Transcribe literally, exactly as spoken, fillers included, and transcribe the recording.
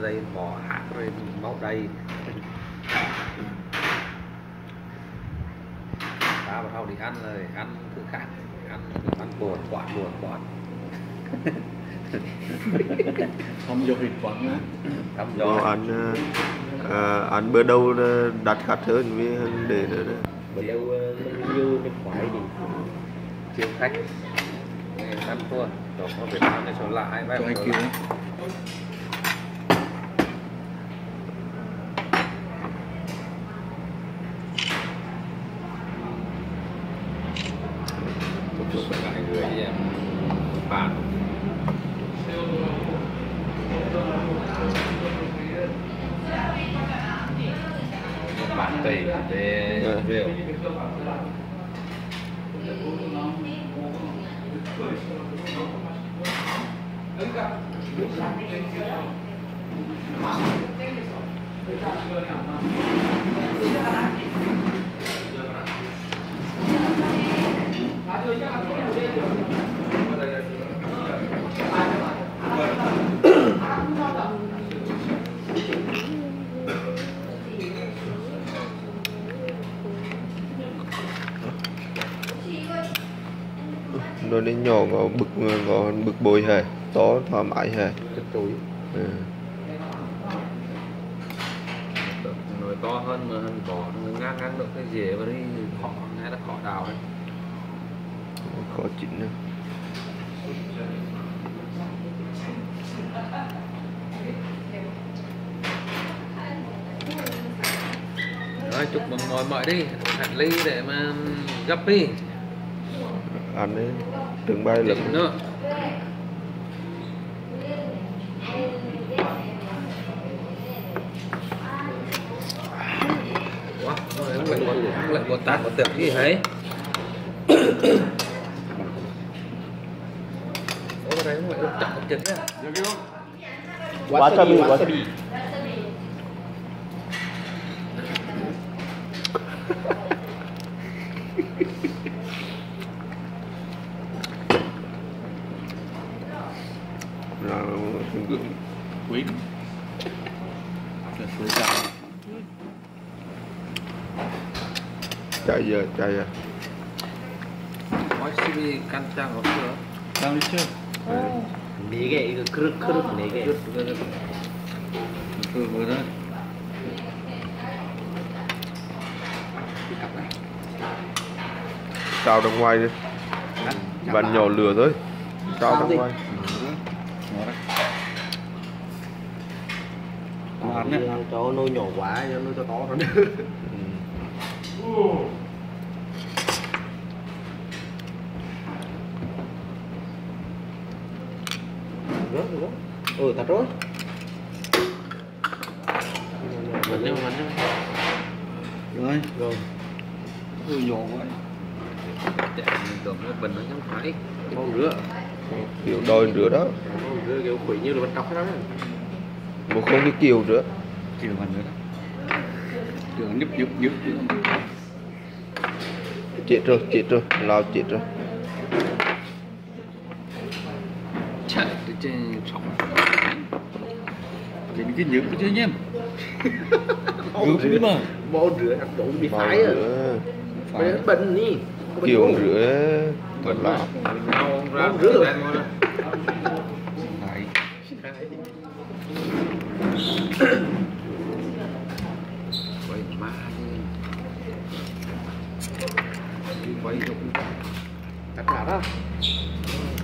đây bò hạt rồi máu đầy ta bắt đầu đi ăn rồi ăn thứ khác ăn ăn buồn quạt buồn quạt không vô hình quán nữa không do do ăn à, ăn bữa đâu đặt khát hơn với để nữa đó. bữa đâu như bên khoái đi chiêu khách ăn thua rồi có Việt Nam này số lại cho anh kêu chụp lại người em bạn bạn tỷ về rượu nó đến nhỏ có bực có bực bội hả to thoải mái hả cái túi ừ. nồi to hơn mà hơn bỏ ngang ngang được cái dĩa vào đi khó ngay là khó đào đấy khó chịu nữa. Rồi chúc mừng mọi mọi đi hạt ly để mà gấp đi Ăn đấy từng bay lắm nữa quá không lại còn không lại còn tạt một tiệc gì thấy ủa cái đấy không lại chặt một chân nhá wasabi wasabi là quý là suối trà chạy giờ chạy giờ wasabi kan trang 없어 đang đi chưa 네 개 이거 그릇 그릇 네 개 ừ vừa đó sao ra ngoài đi bạn nhỏ lửa thôi sao ra ngoài ăn đấy cho nồi nhỏ quá cho nồi to to nó được rớt rớt ừ thật rớt mình nhưng mình rồi rồi ừ nhỏ quá chạy mình tưởng nó bình nó không phải mau rửa kiểu đòi rửa đó mau rửa kiểu quỷ như là bên cọc đó một không cái kiểu rửa chiều mình nữa chiều nhấp nhấp nhấp chết rồi chết rồi lao chết rồi chạy từ trên sóng thì cái nhựa của chứ nhé mau rửa mà mau rửa ăn đủ bị phải à phải bệnh đi kiểu rửa thật là mau rửa phải quay ma đi quay dụng tất cả đó